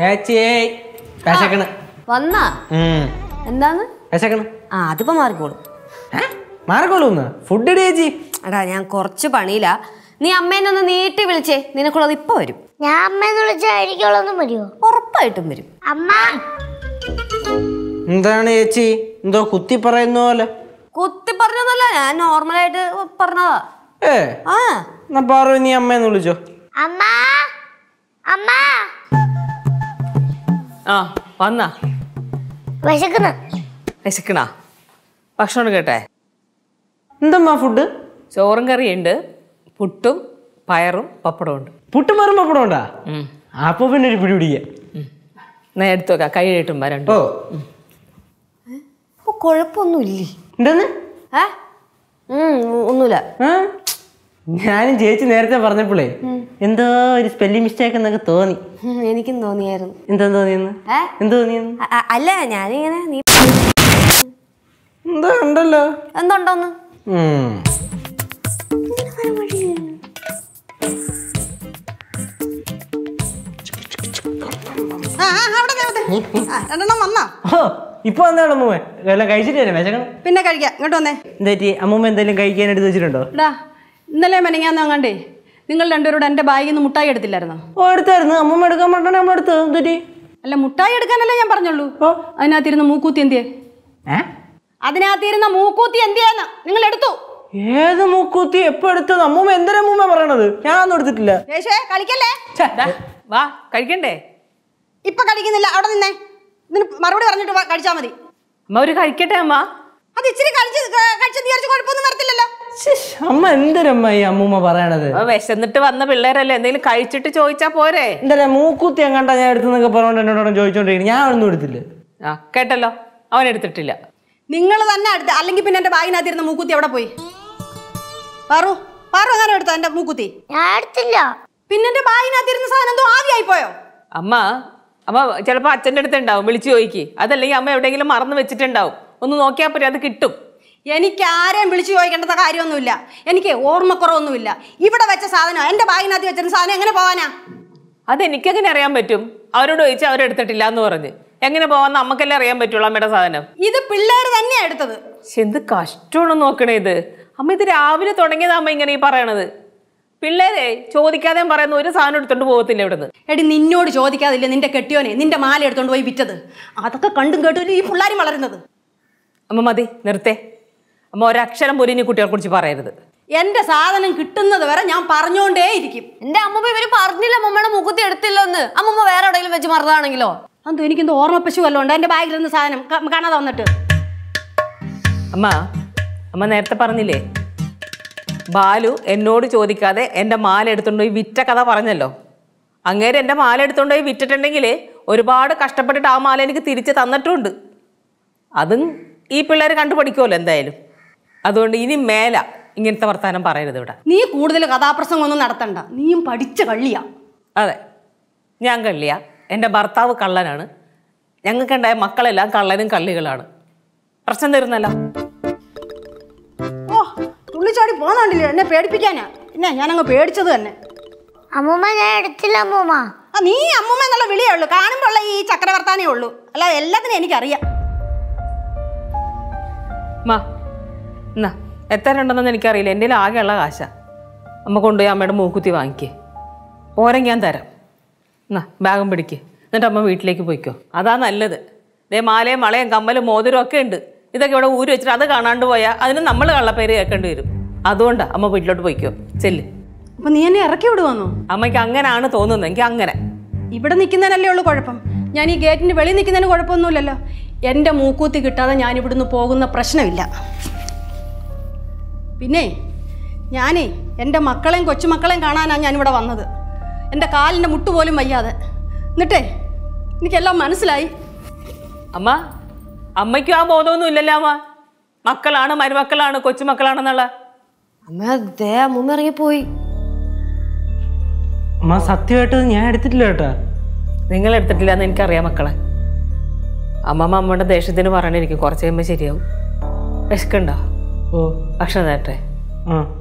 വന്നാ എന്താന്ന് അതിപ്പോ മാറിക്കോളും. മാറിക്കോളൂന്ന് ഫുഡ് ചേച്ചി. എടാ ഞാൻ കുറച്ച് പണിയില്ല. നീ അമ്മേനെ ഒന്ന് നീട്ടി വിളിച്ചേ, നിനക്കുള്ളത് ഇപ്പൊ വരും. ഞാൻ അമ്മേന്ന് വിളിച്ചാ എനിക്കുള്ളതൊന്നും വരുമോ? ഉറപ്പായിട്ടും വരും. അമ്മ എന്താണ് ചേച്ചി എന്തോ കുത്തി പറയുന്ന പോലെ? കുത്തി പറഞ്ഞതല്ല, ഞാൻ നോർമലായിട്ട് പറഞ്ഞതാ. എന്നാ പാറു നീ അമ്മേന്ന് വിളിച്ചോ. അമ്മ അമ്മ വന്നാ വിശക്കണ ഭക്ഷണം കേട്ടെ. എന്തമ്മാ ഫുഡ്? ചോറും കറിയുണ്ട്, പുട്ടും പയറും പപ്പടവും ഉണ്ട്. പുട്ടും പയറും പപ്പടം ഉണ്ടാ? അപ്പൊ പിന്നെ ഒരു പിടി പിടിക്കാം. ഞാൻ എടുത്തു വെക്കാം, കൈ കഴിട്ടുമ്പോ രണ്ടോ. കുഴപ്പമൊന്നുമില്ലേ? എന്തെന്ന്? ഒന്നുമില്ല. ഞാനും ചേച്ചി നേരത്തെ പറഞ്ഞപ്പോളേ എന്തോ ഒരു സ്പെല്ലിംഗ് മിസ്റ്റേക്ക് എന്നൊക്കെ തോന്നി. എനിക്കും തോന്നിയായിരുന്നു. എന്താ തോന്നിയെന്ന്? എന്ത് തോന്നിയെന്ന്? അല്ല ഞാനിങ്ങനെ എന്താ ഉണ്ടല്ലോ. എന്തുണ്ടോന്ന്? ഇപ്പൊ എന്താണ് അമ്മൂമ്മ എല്ലാം കഴിച്ചിട്ട് വരാം വിശക്കണം. പിന്നെ കഴിക്കാം. ഇങ്ങോട്ട് വന്നേ. എന്താ അമ്മൂമ്മ എന്തെങ്കിലും കഴിക്കാൻ എടുത്ത് വെച്ചിട്ടുണ്ടോ? ഇന്നലെ മെനങ്ങാന്ന് അങ്ങാണ്ടേ നിങ്ങൾ രണ്ടുപേരോട് എന്റെ ബാഗിൽ നിന്ന് മുട്ടായി എടുത്തില്ലായിരുന്നോ? എടുത്തായിരുന്നു. അമ്മൂമ്മ എടുക്കാൻ പറ്റാണ് നമ്മൾ എടുത്തത്. അല്ല മുട്ടായി എടുക്കാനല്ലേ ഞാൻ പറഞ്ഞുള്ളൂ. അതിനകത്തിരുന്ന മൂക്കൂത്തി എന്തിയേ? അതിനകത്തിരുന്ന മൂക്കൂത്തി എന്തിയാന്ന് നിങ്ങൾ എടുത്തു. ഏത് മൂക്കൂത്തി എപ്പോ എടുത്തത്? അമ്മൂമ്മ എന്തിനാ അമ്മൂമ്മ പറയണത്? ഞാനൊന്നും എടുത്തിട്ടില്ല. കളിക്കല്ലേ, വാ കഴിക്കണ്ടേ? ഇപ്പൊ കഴിക്കുന്നില്ല, അവിടെ നിന്നേ. ഇതിന് മറുപടി പറഞ്ഞിട്ട് കഴിച്ചാ മതി. അമ്മ ഒരു കഴിക്കട്ടെ അമ്മ. അത് ഇച്ചിരി കഴിച്ചു കുഴപ്പമൊന്നും വരത്തില്ലല്ലോ. അമ്മ എന്തിനമ്മ ഈ അമ്മൂമ്മ പറയണത്? വിശന്നിട്ട് വന്ന പിള്ളേരല്ലേ, എന്തെങ്കിലും കഴിച്ചിട്ട് ചോദിച്ചാ പോരെ? എന്താ മൂക്കൂത്തി എങ്ങാണ്ടാ ഞാൻ എടുത്തെന്നൊക്കെ പറഞ്ഞോണ്ട് എന്നോട് ചോദിച്ചോണ്ടിരിക്കും. ഞാൻ ഒന്നും എടുത്തില്ല. കേട്ടല്ലോ, അവൻ എടുത്തിട്ടില്ല. നിങ്ങൾ തന്നെ എടുത്ത, അല്ലെങ്കിൽ പിന്നെ എന്റെ ബാഗിനകത്തിരുന്ന മൂക്കൂത്തി എവിടെ പോയി? പാറു അങ്ങനെ എടുത്തോ എന്റെ മൂക്കുത്തി? ഞാൻ എടുത്തില്ല. പിന്നെ എന്റെ ബാഗിനകത്തിരുന്ന സാധനം എന്തോ ആദ്യമായി പോയോ? അമ്മ ചിലപ്പോ അച്ഛൻ്റെ അടുത്ത് ഉണ്ടാവും, വിളിച്ചു ചോദിക്ക്. അതല്ലെങ്കിൽ അമ്മ എവിടെയെങ്കിലും മറന്നു വെച്ചിട്ടുണ്ടാവും. ഒന്ന് നോക്കിയാൽ പോരെ, അത് കിട്ടും. എനിക്ക് ആരെയും വിളിച്ചു ചോദിക്കേണ്ട കാര്യമൊന്നുമില്ല. എനിക്ക് ഓർമ്മക്കുറവൊന്നുമില്ല. ഇവിടെ വെച്ച സാധനം എന്റെ ബാഗിനകത്ത് വെച്ചിരുന്ന സാധനം എങ്ങനെ പോവാനാ? അതെനിക്കെങ്ങനെ അറിയാൻ പറ്റും? അവരോട് ചോദിച്ചാൽ അവരെടുത്തിട്ടില്ല എന്ന് പറഞ്ഞ് എങ്ങനെ പോവാന്ന് നമുക്കെല്ലാം അറിയാൻ പറ്റുള്ളൂ അമ്മയുടെ സാധനം. ഇത് പിള്ളേർ തന്നെയാ എടുത്തത്. എന്ത് കഷ്ടമാണ് നോക്കണേ ഇത്. അമ്മ ഇത് രാവിലെ തുടങ്ങിയതാ അമ്മ ഇങ്ങനെ ഈ പറയണത്. പിള്ളേരെ ചോദിക്കാതെ പറയുന്ന ഒരു സാധനം എടുത്തോണ്ട് പോകത്തില്ല ഇവിടുന്ന്. എടി നിന്നോട് ചോദിക്കാതില്ല നിന്റെ കെട്ടിയോനെ നിന്റെ മാല എടുത്തോണ്ട് പോയി വിറ്റത്. അതൊക്കെ കണ്ടും കേട്ടും ഈ പിള്ളേരും വളരുന്നത്. അമ്മ മതി, നിർത്തേ. അമ്മ ഒരക്ഷരം പോലും ഇനി കുട്ടികളെ കുറിച്ച് പറയരുത്. എന്റെ സാധനം കിട്ടുന്നത് വരെ ഞാൻ പറഞ്ഞോണ്ടേ ഇരിക്കും. എന്റെ അമ്മ ഇവര് പറഞ്ഞില്ല അമ്മമ്മയുടെ മൂക്കുത്തി എടുത്തില്ലെന്ന്. അമ്മമ്മ വേറെ എവിടെയെങ്കിലും വെച്ച് മറന്നാണെങ്കിലോ? അതോ എനിക്കെന്തോ ഓർമ്മ പശു വല്ലതും ഉണ്ട് എന്റെ ബാഗിലിരുന്ന സാധനം കാണാതെ വന്നിട്ട്? അമ്മ നേരത്തെ പറഞ്ഞില്ലേ, ബാലു എന്നോട് ചോദിക്കാതെ എൻ്റെ മാല എടുത്തുകൊണ്ട് പോയി വിറ്റ കഥ പറഞ്ഞല്ലോ. അങ്ങേര് എൻ്റെ മാല എടുത്തുകൊണ്ട് പോയി വിറ്റിട്ടുണ്ടെങ്കിൽ ഒരുപാട് കഷ്ടപ്പെട്ടിട്ട് ആ മാല എനിക്ക് തിരിച്ച് തന്നിട്ടുണ്ട്. അതും ഈ പിള്ളേർ കണ്ടുപഠിക്കുമല്ലോ എന്തായാലും. അതുകൊണ്ട് ഇനി മേല ഇങ്ങനത്തെ വർത്താനം പറയരുത് ഇവിടെ. നീ കൂടുതൽ കഥാപ്രസംഗം ഒന്നും നടത്തണ്ട. നീയും പഠിച്ച കള്ളിയാ. അതെ, ഞാൻ കള്ളിയാ. എൻ്റെ ഭർത്താവ് കള്ളനാണ്. ഞങ്ങൾക്കുണ്ടായ മക്കളെല്ലാം കള്ളനും കള്ളികളാണ്. പ്രശ്നം തരുന്നല്ലോ. തുള്ളിച്ചാടി പോന്നില്ലേ എന്നെ പേടിപ്പിക്കാനാ? പിന്നെ ഞാനങ്ങ് പേടിച്ചത് തന്നെ. അമ്മൂമ്മ ഞാൻ എടുത്തില്ല അമ്മൂമ്മ. നീ അമ്മൂമ്മ എന്നുള്ള വിളിയേ ഉള്ളൂ, കാണുമ്പോഴുള്ള ഈ ചക്രവർത്താനേ ഉള്ളൂ. അല്ല എല്ലാത്തിനും എനിക്കറിയാം. എന്നാ എത്ര ഉണ്ടെന്നൊന്നും എനിക്കറിയില്ല. എൻ്റെ ആകെയുള്ള കാശ. അമ്മ കൊണ്ടുപോയി അമ്മയുടെ മൂക്കുത്തി വാങ്ങിക്കേ. പോരെങ്കിൽ ഞാൻ തരാം. എന്നാ ബാഗും പിടിക്ക്. എന്നിട്ട് അമ്മ വീട്ടിലേക്ക് പോയിക്കോ. അതാ നല്ലത്. മാലയും വളയും കമ്മലും മോതിരം ഒക്കെ ഉണ്ട്. ഇതൊക്കെ ഇവിടെ ഊരി വെച്ചിട്ട് അത് കാണാണ്ട് പോയാൽ അതിന് നമ്മൾ കള്ളപ്പേര് കേൾക്കേണ്ടി വരും. അതുകൊണ്ടാ അമ്മ വീട്ടിലോട്ട് പോയിക്കോ. ചെല്ല്. അപ്പൊ നീ എന്നെ ഇറക്കി വിടുവാന്നോ? അമ്മയ്ക്ക് അങ്ങനെയാണ് തോന്നുന്നത്. എനിക്ക് അങ്ങനെ. ഇവിടെ നിൽക്കുന്നതിനല്ലേ ഉള്ളൂ കുഴപ്പം. ഞാൻ ഈ ഗേറ്റിന്റെ വെളിയിൽ നിൽക്കുന്നതിന് കുഴപ്പമൊന്നുമില്ലല്ലോ. എൻ്റെ മൂക്കൂത്തി കിട്ടാതെ ഞാൻ ഇവിടുന്ന് പോകുന്ന പ്രശ്നമില്ല. പിന്നെ ഞാനേ എൻ്റെ മക്കളെയും കൊച്ചുമക്കളെയും കാണാനാണ് ഞാനിവിടെ വന്നത്. എൻ്റെ കാലിൻ്റെ മുട്ടുപോലും വയ്യാതെ. എന്നിട്ടേ എനിക്കെല്ലാം മനസ്സിലായി. അമ്മയ്ക്കും ആ ബോധമൊന്നും ഇല്ലല്ലോ. മക്കളാണ്, മരുമക്കളാണ്, കൊച്ചുമക്കളാണെന്നുള്ള. അമ്മ ഇറങ്ങിപ്പോയി. അമ്മ സത്യമായിട്ട് ഞാൻ എടുത്തിട്ടില്ല കേട്ടാ. നിങ്ങൾ എടുത്തിട്ടില്ല എന്ന് എനിക്കറിയാം മക്കളെ. അമ്മമ്മയുടെ ദേഷ്യത്തിന് പറഞ്ഞിരിക്കും. കുറച്ച് കഴിയുമ്പോൾ ശരിയാവും. വിശക്കുണ്ടോ? ഭക്ഷണം തരട്ടെ?